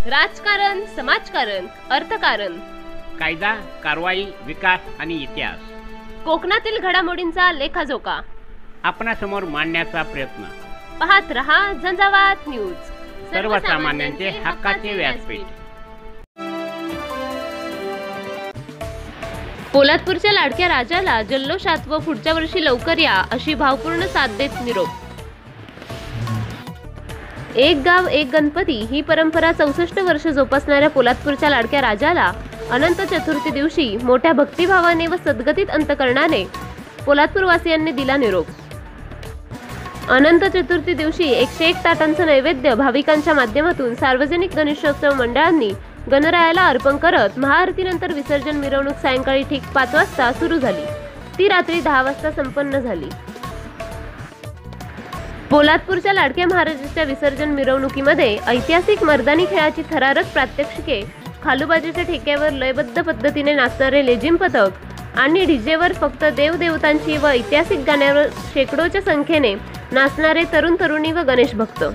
राजकारण, समाजकारण, अर्थकारण, कायदा, कारवाई, विकास आणि इतिहास कोकणातील घडामोडींचा लेखाजोखा आपणासमोर मांडण्याचा प्रयत्न। पाहत रहा झंझावात न्यूज, सर्वसामान्यांचे हक्काचे व्यासपीठ। पोलादपूरच्या लाडक्या राजाला जल्लोषात व पुढच्या वर्षी लवकर या अशी भावपूर्ण साथ देत निरोप। एक गाव एक गणपती ही परंपरा 64 वर्ष जोपासणाऱ्या पोलादपूरच्या लाडक्या राजाला अनंत चतुर्थी दिवशी मोठ्या भक्तिभावाने व सद्गतीत अंतकरणाने पोलादपूरवासियांनी दिला निरोप। अनंत चतुर्थी दिवशी 101 ताटांचं नैवेद्य भाविकांच्या माध्यमातून सार्वजनिक गणेशोत्सव मंडळांनी गणरायाला अर्पण करत महाआरतीनंतर विसर्जन मिरवणूक सायंकाळी ठीक 5 वाजता सुरू झाली। ती रात्री 10 वाजता संपन्न झाली। पोलादपूरच्या लाडक्या महाराजांच्या विसर्जन मिरवणुकीमध्ये ऐतिहासिक मर्दानी खेळाची थरारक प्रात्यक्षिके, खालूबाजीच्या ठेक्यावर लयबद्ध पद्धतीने नाचणारे लेझिम पथक आणि डीजेवर फक्त देवदेवतांची व ऐतिहासिक गाण्यावर शेकडोच्या संख्येने नाचणारे तरुण तरुणी व गणेश भक्त।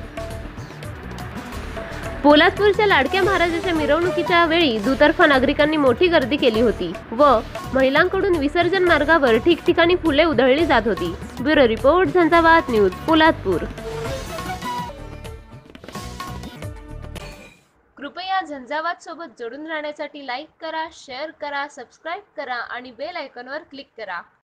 पोलादपूरच्या लाडक्या महाराजांच्या मिरवणुकीच्या वेळी दुतर्फा नागरिकांनी मोठी गर्दी केली होती व महिलांकडून विसर्जन मार्गावर ठिकठिकाणी फुले उधळली जात होती। ब्युरो रिपोर्ट, झंझावात न्यूज, पोलादपूर। कृपया झंझावात सोबत जोडून राहण्यासाठी लाईक करा, शेअर करा, सबस्क्राईब करा आणि बेल आयकॉनवर क्लिक करा।